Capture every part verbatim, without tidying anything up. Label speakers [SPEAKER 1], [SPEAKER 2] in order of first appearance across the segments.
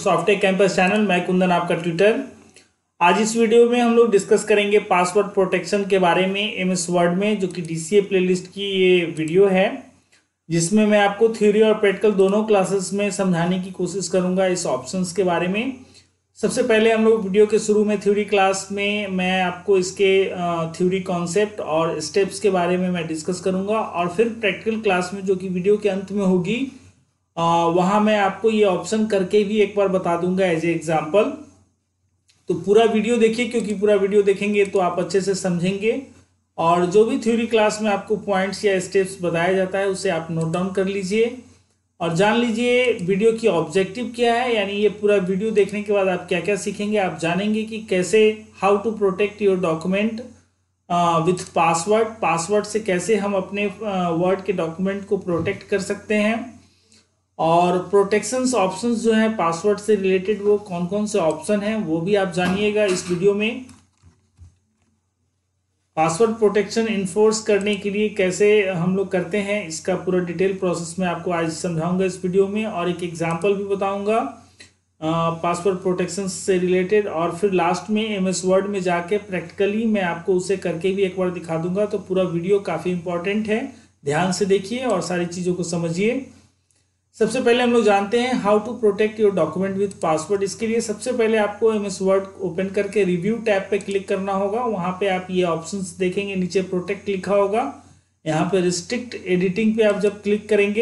[SPEAKER 1] Softtech campus channel. मैं कुंदन आपका tutor. आज इस वीडियो में हम लोग डिस्कस करेंगे पासवर्ड प्रोटेक्शन के बारे में एमएस वर्ड में, जो कि डीसीए प्लेलिस्ट की ये वीडियो है, जिसमें मैं आपको थ्योरी और प्रैक्टिकल दोनों क्लासेस में समझाने की कोशिश करूंगा इस ऑप्शंस के बारे में। सबसे पहले हम लोग वीडियो के शुरू में थ्योरी क्लास में मैं आपको इसके थ्योरी कॉन्सेप्ट और स्टेप्स के बारे में मैं डिस्कस करूंगा, और फिर प्रैक्टिकल क्लास में जो कि वीडियो के अंत में होगी वहाँ मैं आपको ये ऑप्शन करके भी एक बार बता दूंगा एज ए एग्जाम्पल। तो पूरा वीडियो देखिए, क्योंकि पूरा वीडियो देखेंगे तो आप अच्छे से समझेंगे, और जो भी थ्योरी क्लास में आपको पॉइंट्स या स्टेप्स बताया जाता है उसे आप नोट डाउन कर लीजिए और जान लीजिए वीडियो की ऑब्जेक्टिव क्या है। यानी ये पूरा वीडियो देखने के बाद आप क्या क्या सीखेंगे, आप जानेंगे कि कैसे how to protect your document with password, password से कैसे हम अपने वर्ड uh, के डॉक्यूमेंट को प्रोटेक्ट कर सकते हैं, और प्रोटेक्शंस ऑप्शंस जो है पासवर्ड से रिलेटेड वो कौन कौन से ऑप्शन हैं वो भी आप जानिएगा इस वीडियो में। पासवर्ड प्रोटेक्शन इन्फोर्स करने के लिए कैसे हम लोग करते हैं इसका पूरा डिटेल प्रोसेस मैं आपको आज समझाऊंगा इस वीडियो में, और एक एग्जांपल भी बताऊंगा पासवर्ड प्रोटेक्शन से रिलेटेड, और फिर लास्ट में एमएस वर्ड में जाके प्रैक्टिकली मैं आपको उसे करके भी एक बार दिखा दूंगा। तो पूरा वीडियो काफ़ी इंपॉर्टेंट है, ध्यान से देखिए और सारी चीज़ों को समझिए। सबसे पहले हम लोग जानते हैं how to protect your document with password. इसके लिए सबसे पहले आपको एमएस वर्ड ओपन करके रिव्यू टैब पे क्लिक करना होगा। वहां पे आप ये ऑप्शंस देखेंगे, नीचे प्रोटेक्ट लिखा होगा, यहाँ पे रिस्ट्रिक्ट एडिटिंग पे आप जब क्लिक करेंगे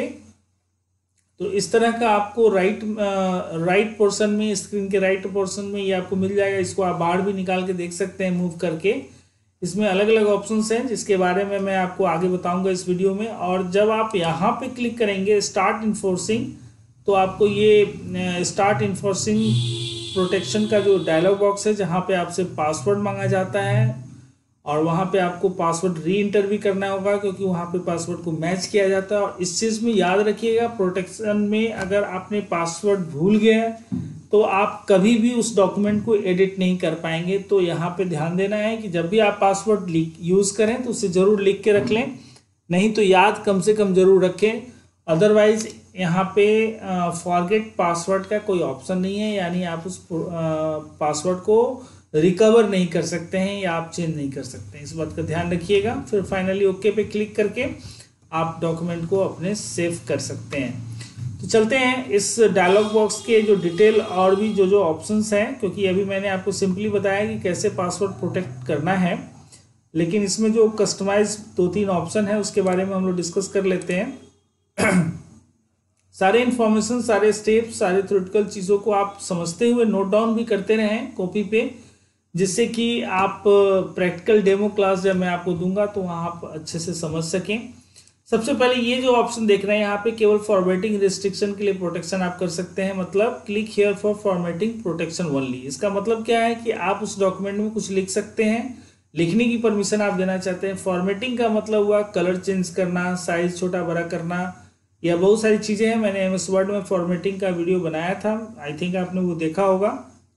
[SPEAKER 1] तो इस तरह का आपको राइट राइट पोर्शन में, स्क्रीन के राइट पोर्शन में ये आपको मिल जाएगा। इसको आप बाहर भी निकाल के देख सकते हैं मूव करके। इसमें अलग अलग ऑप्शंस हैं जिसके बारे में मैं आपको आगे बताऊंगा इस वीडियो में। और जब आप यहाँ पे क्लिक करेंगे स्टार्ट इन्फोर्सिंग, तो आपको ये स्टार्ट इन्फोर्सिंग प्रोटेक्शन का जो डायलॉग बॉक्स है जहाँ पे आपसे पासवर्ड मांगा जाता है, और वहाँ पे आपको पासवर्ड री इंटर भी करना होगा क्योंकि वहाँ पे पासवर्ड को मैच किया जाता है। और इस चीज़ में याद रखिएगा, प्रोटेक्शन में अगर आपने पासवर्ड भूल गए तो आप कभी भी उस डॉक्यूमेंट को एडिट नहीं कर पाएंगे। तो यहाँ पे ध्यान देना है कि जब भी आप पासवर्ड यूज़ करें तो उसे ज़रूर लिख के रख लें, नहीं तो याद कम से कम ज़रूर रखें। अदरवाइज यहाँ पे फॉरगेट पासवर्ड का कोई ऑप्शन नहीं है, यानी आप उस पासवर्ड को रिकवर नहीं कर सकते हैं या आप चेंज नहीं कर सकते हैं। इस बात का ध्यान रखिएगा। फिर फाइनली ओके पे क्लिक करके आप डॉक्यूमेंट को अपने सेव कर सकते हैं। तो चलते हैं इस डायलॉग बॉक्स के जो डिटेल और भी जो जो ऑप्शंस हैं, क्योंकि अभी मैंने आपको सिंपली बताया कि कैसे पासवर्ड प्रोटेक्ट करना है, लेकिन इसमें जो कस्टमाइज दो तीन ऑप्शन है उसके बारे में हम लोग डिस्कस कर लेते हैं। सारे इन्फॉर्मेशन, सारे स्टेप्स, सारे थ्योरेटिकल चीज़ों को आप समझते हुए नोट डाउन भी करते रहें कॉपी पे, जिससे कि आप प्रैक्टिकल डेमो क्लास जब मैं आपको दूंगा तो वहाँ आप अच्छे से समझ सकें। सबसे पहले ये जो ऑप्शन देख रहे हैं यहाँ पे, केवल फॉर्मेटिंग रिस्ट्रिक्शन के लिए प्रोटेक्शन आप कर सकते हैं, मतलब click here for formatting protection only. इसका मतलब क्या है कि आप उस डॉक्यूमेंट में कुछ लिख सकते हैं, लिखने की परमिशन आप देना चाहते हैं। फॉर्मेटिंग का मतलब हुआ कलर चेंज करना, साइज छोटा बड़ा करना, या बहुत सारी चीज़ें हैं। मैंने एमएस वर्ड में फॉर्मेटिंग का वीडियो बनाया था, आई थिंक आपने वो देखा होगा।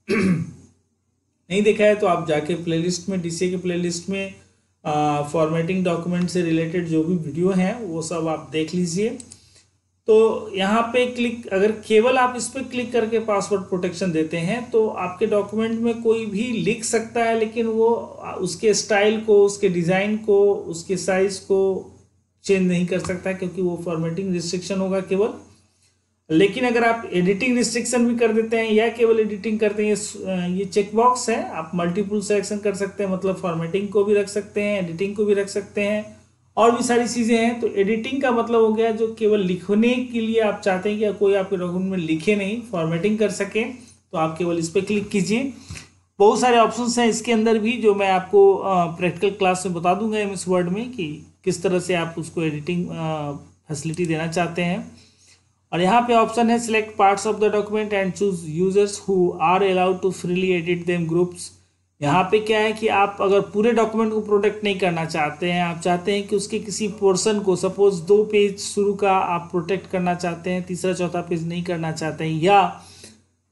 [SPEAKER 1] नहीं देखा है तो आप जाके प्लेलिस्ट में, डीसीए के प्लेलिस्ट में फॉर्मेटिंग डॉक्यूमेंट से रिलेटेड जो भी वीडियो हैं वो सब आप देख लीजिए। तो यहाँ पे क्लिक, अगर केवल आप इस पर क्लिक करके पासवर्ड प्रोटेक्शन देते हैं तो आपके डॉक्यूमेंट में कोई भी लिख सकता है, लेकिन वो उसके स्टाइल को, उसके डिज़ाइन को, उसके साइज को चेंज नहीं कर सकता, क्योंकि वो फॉर्मेटिंग रिस्ट्रिक्शन होगा केवल। लेकिन अगर आप एडिटिंग रिस्ट्रिक्शन भी कर देते हैं या केवल एडिटिंग करते हैं, ये चेक बॉक्स है, आप मल्टीपल सिलेक्शन कर सकते हैं, मतलब फॉर्मेटिंग को भी रख सकते हैं, एडिटिंग को भी रख सकते हैं, और भी सारी चीज़ें हैं। तो एडिटिंग का मतलब हो गया जो केवल लिखने के लिए आप चाहते हैं कि कोई आपके डॉक्यूमेंट में लिखे नहीं, फॉर्मेटिंग कर सके, तो आप केवल इस पर क्लिक कीजिए। बहुत सारे ऑप्शंस हैं इसके अंदर भी जो मैं आपको प्रैक्टिकल क्लास में बता दूंगा एमएस वर्ड में कि किस तरह से आप उसको एडिटिंग फैसिलिटी देना चाहते हैं। और यहाँ पे ऑप्शन है select parts of the document and choose users who are allowed to freely edit them groups. यहाँ पे क्या है कि आप अगर पूरे डॉक्यूमेंट को प्रोटेक्ट नहीं करना चाहते हैं, आप चाहते हैं कि उसके किसी पोर्शन को, सपोज दो पेज शुरू का आप प्रोटेक्ट करना चाहते हैं, तीसरा चौथा पेज नहीं करना चाहते हैं, या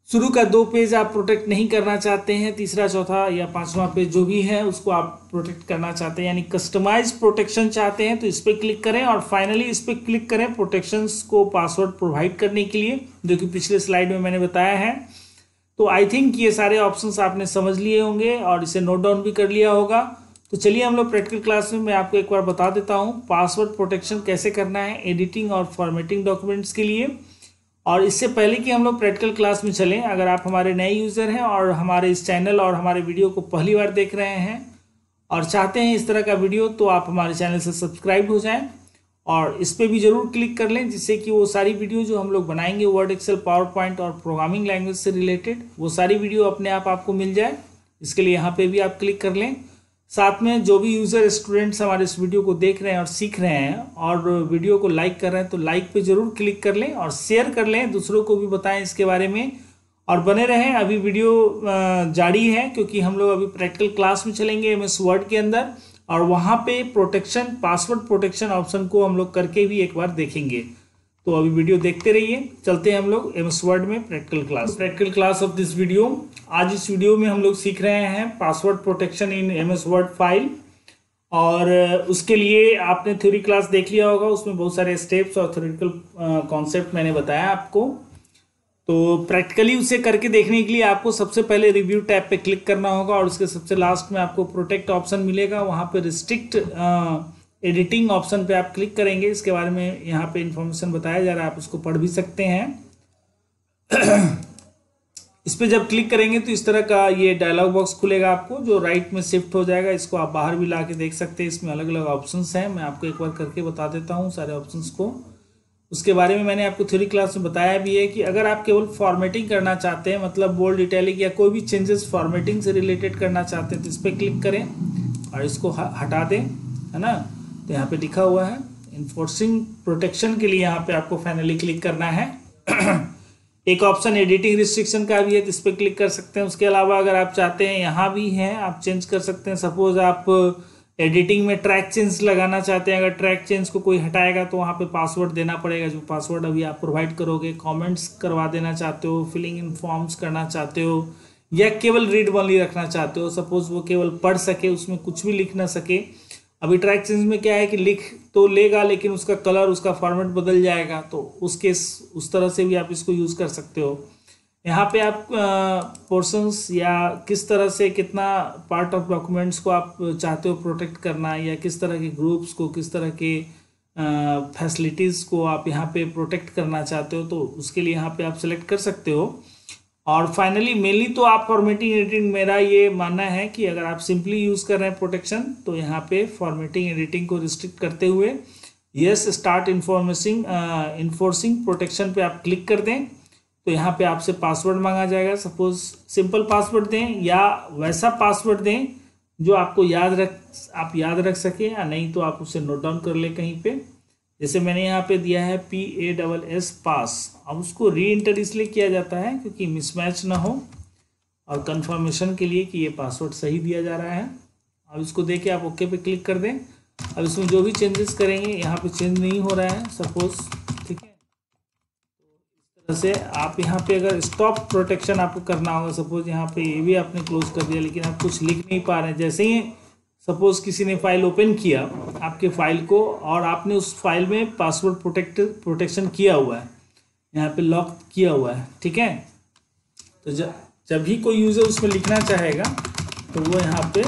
[SPEAKER 1] शुरू का दो पेज आप प्रोटेक्ट नहीं करना चाहते हैं, तीसरा चौथा या पांचवा पेज जो भी है उसको आप प्रोटेक्ट करना चाहते हैं, यानी कस्टमाइज प्रोटेक्शन चाहते हैं, तो इस पर क्लिक करें और फाइनली इस पर क्लिक करें प्रोटेक्शंस को पासवर्ड प्रोवाइड करने के लिए, जो कि पिछले स्लाइड में मैंने बताया है। तो आई थिंक ये सारे ऑप्शंस आपने समझ लिए होंगे और इसे नोट डाउन भी कर लिया होगा। तो चलिए हम लोग प्रैक्टिकल क्लास में मैं आपको एक बार बता देता हूँ पासवर्ड प्रोटेक्शन कैसे करना है एडिटिंग और फॉर्मेटिंग डॉक्यूमेंट्स के लिए। और इससे पहले कि हम लोग प्रैक्टिकल क्लास में चलें, अगर आप हमारे नए यूज़र हैं और हमारे इस चैनल और हमारे वीडियो को पहली बार देख रहे हैं और चाहते हैं इस तरह का वीडियो, तो आप हमारे चैनल से सब्सक्राइब हो जाएं और इस पर भी ज़रूर क्लिक कर लें, जिससे कि वो सारी वीडियो जो हम लोग बनाएंगे वर्ड, एक्सेल, पावर पॉइंट और प्रोग्रामिंग लैंग्वेज से रिलेटेड, वो सारी वीडियो अपने आप आपको मिल जाए। इसके लिए यहाँ पे भी आप क्लिक कर लें। साथ में जो भी यूज़र स्टूडेंट्स हमारे इस वीडियो को देख रहे हैं और सीख रहे हैं और वीडियो को लाइक कर रहे हैं, तो लाइक पे ज़रूर क्लिक कर लें और शेयर कर लें, दूसरों को भी बताएं इसके बारे में और बने रहें। अभी वीडियो जारी है क्योंकि हम लोग अभी प्रैक्टिकल क्लास में चलेंगे एम एस वर्ड के अंदर और वहाँ पे प्रोटेक्शन, पासवर्ड प्रोटेक्शन ऑप्शन को हम लोग करके भी एक बार देखेंगे। तो अभी वीडियो देखते रहिए। चलते हैं हम लोग एम एस वर्ड में practical class practical class of this video. आज इस वीडियो में हम लोग सीख रहे हैं password protection in M S word file और उसके लिए आपने थ्योरी क्लास देख लिया होगा, उसमें बहुत सारे स्टेप्स और थ्योरेटिकल कॉन्सेप्ट मैंने बताया आपको। तो प्रैक्टिकली उसे करके देखने के लिए आपको सबसे पहले रिव्यू टैब पे क्लिक करना होगा और उसके सबसे लास्ट में आपको प्रोटेक्ट ऑप्शन मिलेगा, वहाँ पे रिस्ट्रिक्ट एडिटिंग ऑप्शन पे आप क्लिक करेंगे। इसके बारे में यहाँ पे इंफॉर्मेशन बताया जा रहा है, आप उसको पढ़ भी सकते हैं। इस पे जब क्लिक करेंगे तो इस तरह का ये डायलॉग बॉक्स खुलेगा आपको, जो राइट में शिफ्ट हो जाएगा। इसको आप बाहर भी ला के देख सकते हैं, इसमें अलग अलग ऑप्शंस हैं। मैं आपको एक बार करके बता देता हूँ सारे ऑप्शंस को। उसके बारे में मैंने आपको थ्योरी क्लास में बताया भी है कि अगर आप केवल फॉर्मेटिंग करना चाहते हैं, मतलब बोल्ड, इटैलिक या कोई भी चेंजेस फॉर्मेटिंग से रिलेटेड करना चाहते हैं, तो इस पर क्लिक करें और इसको हटा दें, है ना। तो यहाँ पे लिखा हुआ है इन्फोर्सिंग प्रोटेक्शन के लिए यहाँ पे आपको फाइनली क्लिक करना है। एक ऑप्शन एडिटिंग रिस्ट्रिक्शन का भी है, तो इस पर क्लिक कर सकते हैं। उसके अलावा अगर आप चाहते हैं, यहाँ भी है, आप चेंज कर सकते हैं। सपोज आप एडिटिंग में ट्रैक चेंज लगाना चाहते हैं, अगर ट्रैक चेंज को कोई हटाएगा तो वहाँ पे पासवर्ड देना पड़ेगा, जो पासवर्ड अभी आप प्रोवाइड करोगे। कमेंट्स करवा देना चाहते हो, फिलिंग इन फॉर्म्स करना चाहते हो, या केवल रीड ओनली रखना चाहते हो, सपोज वो केवल पढ़ सके, उसमें कुछ भी लिख ना सके। अभी ट्रैक चेंज में क्या है कि लिख तो लेगा लेकिन उसका कलर, उसका फॉर्मेट बदल जाएगा, तो उसके उस तरह से भी आप इसको यूज़ कर सकते हो। यहाँ पे आप पोर्शंस या किस तरह से कितना पार्ट ऑफ डॉक्यूमेंट्स को आप चाहते हो प्रोटेक्ट करना, या किस तरह के ग्रुप्स को, किस तरह के फैसिलिटीज़ को आप यहाँ पे प्रोटेक्ट करना चाहते हो, तो उसके लिए यहाँ पे आप सेलेक्ट कर सकते हो। और फाइनली मेनली तो आप फॉर्मेटिंग एडिटिंग, मेरा ये मानना है कि अगर आप सिंपली यूज़ कर रहे हैं प्रोटेक्शन, तो यहाँ पे फॉर्मेटिंग एडिटिंग को रिस्ट्रिक्ट करते हुए यस स्टार्ट इन्फॉर्मेसिंग इन्फोर्सिंग प्रोटेक्शन पे आप क्लिक कर दें। तो यहाँ पे आपसे पासवर्ड मांगा जाएगा। सपोज सिंपल पासवर्ड दें या वैसा पासवर्ड दें जो आपको याद रख आप याद रख सकें, या नहीं तो आप उसे नोट डाउन कर ले कहीं पे। जैसे मैंने यहाँ पे दिया है P A double S pass. अब उसको री एंटर इसलिए किया जाता है क्योंकि मिसमैच ना हो और कंफर्मेशन के लिए कि ये पासवर्ड सही दिया जा रहा है। अब इसको देके आप ओके पे क्लिक कर दें। अब इसमें जो भी चेंजेस करेंगे, यहाँ पे चेंज नहीं हो रहा है सपोज, ठीक है। तो इस तरह से आप यहाँ पे अगर स्टॉप प्रोटेक्शन आपको करना होगा, सपोज यहाँ पे ये भी आपने क्लोज कर दिया लेकिन आप कुछ लिख नहीं पा रहे हैं। जैसे ही सपोज किसी ने फाइल ओपन किया आपके फाइल को और आपने उस फाइल में पासवर्ड प्रोटेक्ट प्रोटेक्शन किया हुआ है, यहाँ पे लॉक किया हुआ है, ठीक है। तो जब जब भी कोई यूज़र उसमें लिखना चाहेगा तो वो यहाँ पे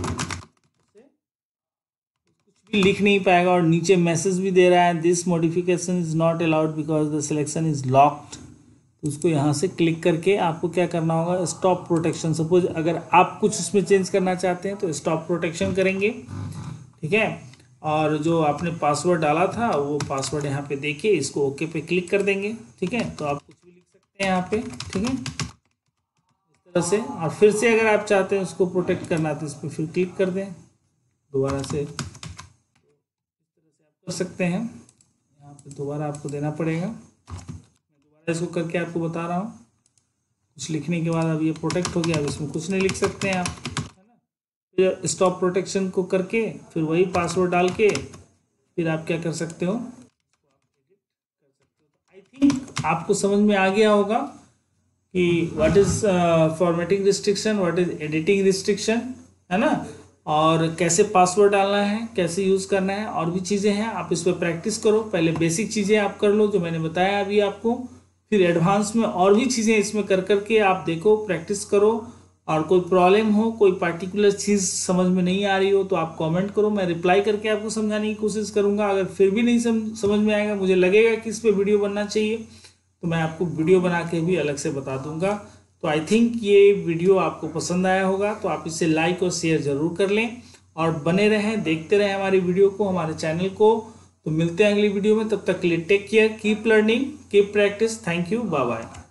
[SPEAKER 1] कुछ भी लिख नहीं पाएगा और नीचे मैसेज भी दे रहा है this modification is not allowed because the selection is locked. तो उसको यहाँ से क्लिक करके आपको क्या करना होगा, स्टॉप प्रोटेक्शन। सपोज अगर आप कुछ उसमें चेंज करना चाहते हैं तो स्टॉप प्रोटेक्शन करेंगे, ठीक है। और जो आपने पासवर्ड डाला था वो पासवर्ड यहाँ पे देखिए, इसको ओके पे क्लिक कर देंगे, ठीक है। तो आप कुछ भी लिख सकते हैं यहाँ पे, ठीक है, इस तरह से। और फिर से अगर आप चाहते हैं उसको प्रोटेक्ट करना तो इस पर फिर क्लिक कर दें दोबारा से, इस तरह से आप कर सकते हैं। यहाँ पे दोबारा आपको देना पड़ेगा। इसको करके आपको बता रहा हूँ। कुछ लिखने के बाद अब ये प्रोटेक्ट हो गया। अब इसमें कुछ नहीं लिख सकते हैं आप, है ना। फिर स्टॉप प्रोटेक्शन को करके फिर वही पासवर्ड डाल के फिर आप क्या कर सकते हो, आई थिंक आपको समझ में आ गया होगा कि what is formatting restriction, what is editing restriction, है ना, और कैसे पासवर्ड डालना है, कैसे यूज़ करना है, और भी चीज़ें हैं। आप इस पर प्रैक्टिस करो। पहले बेसिक चीज़ें आप कर लो जो मैंने बताया अभी आपको, फिर एडवांस में और भी चीज़ें इसमें कर करके आप देखो, प्रैक्टिस करो। और कोई प्रॉब्लम हो, कोई पर्टिकुलर चीज़ समझ में नहीं आ रही हो तो आप कमेंट करो, मैं रिप्लाई करके आपको समझाने की कोशिश करूँगा। अगर फिर भी नहीं समझ में आएगा, मुझे लगेगा कि इस पर वीडियो बनना चाहिए, तो मैं आपको वीडियो बना के भी अलग से बता दूंगा। तो आई थिंक ये वीडियो आपको पसंद आया होगा, तो आप इसे लाइक और शेयर ज़रूर कर लें और बने रहें, देखते रहें हमारी वीडियो को, हमारे चैनल को। तो मिलते हैं अगली वीडियो में, तब तक के लिए take care, keep learning, keep practice. Thank you, bye bye.